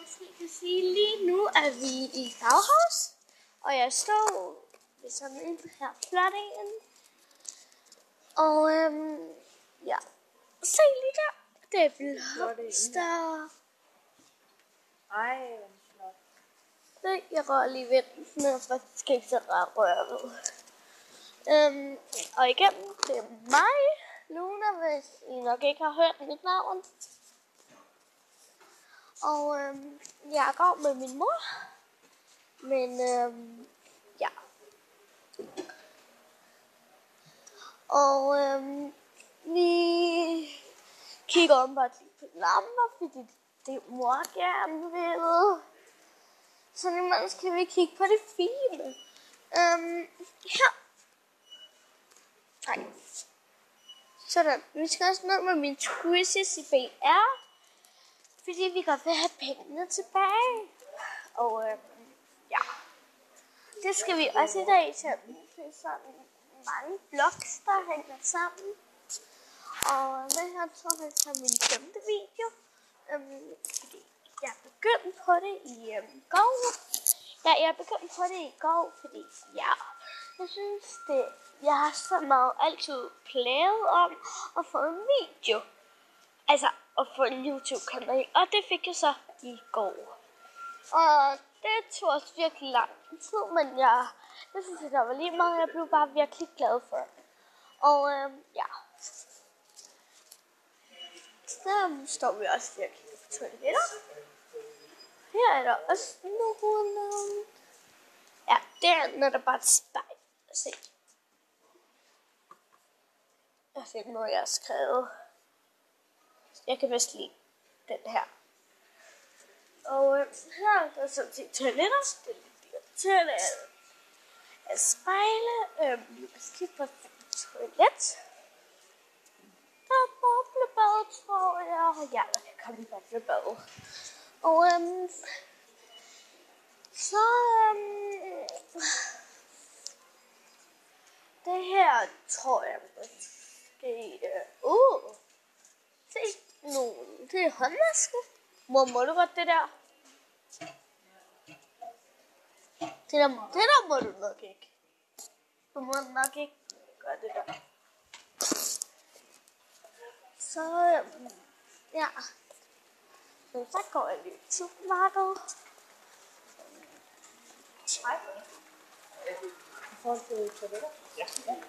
Jeg kan sige, lige nu er vi i Bauhaus, og jeg står ved sådan en her flot en. Og ja, se lige der, det er blomster. Ej, hvor flot. Det, jeg rører lige ved den, den er faktisk ikke så rar at røre ved. Og igennem, det er mig, Luna, hvis I nok ikke har hørt mit navn. Og jeg går med min mor, men ja. Og vi kigger om bare på lamper, fordi det mor gerne vil. Så imens kan vi kigge på det fine. Her. Nej. Sådan. Vi skal også ned med min quizzes i BR. Fordi vi godt vil have pengene tilbage. Og ja. Det skal vi også i dag til sådan mange blogs, der hænger sammen. Og det her tror jeg er min 5. video. Fordi jeg begyndte på det i går. Ja, jeg begyndte på det i går, fordi ja, jeg synes jeg har så meget altid plaget om at få en video. Altså at få en YouTube-kanal, og det fik jeg så i går. Og det tog også virkelig lang tid, men det synes jeg, der var lige meget. Jeg blev bare virkelig glad for det. Og ja. Så står vi også virkelig på toiletter. Her er der også nogle. Ja, der er der bare et spejl. Se. Jeg ser noget, jeg har skrevet. Jeg kan bedst lide den her. Og her er der sådan set toiletter. Det er lidt irriterende at spejle. Jeg skal på toilet. Der er boblebad, tror jeg. Ja, der kan komme boblebad. Og så det her tror jeg måske se nogen. Det er håndvasken. Må du godt det der? Det der må du nok ikke. Du må nok ikke gøre det der. Så ja. Så går jeg lige til supermarkedet. I forhold til toiletter? Ja.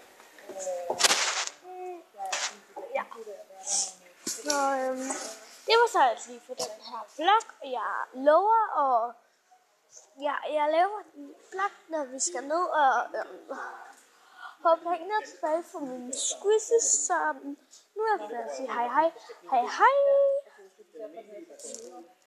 Ja. Så det var så altså lige for den her vlog, og jeg lover, og jeg laver en vlog, når vi skal ned og få pengene tilbage fra mine quizzes, så nu er jeg ved at sige hej.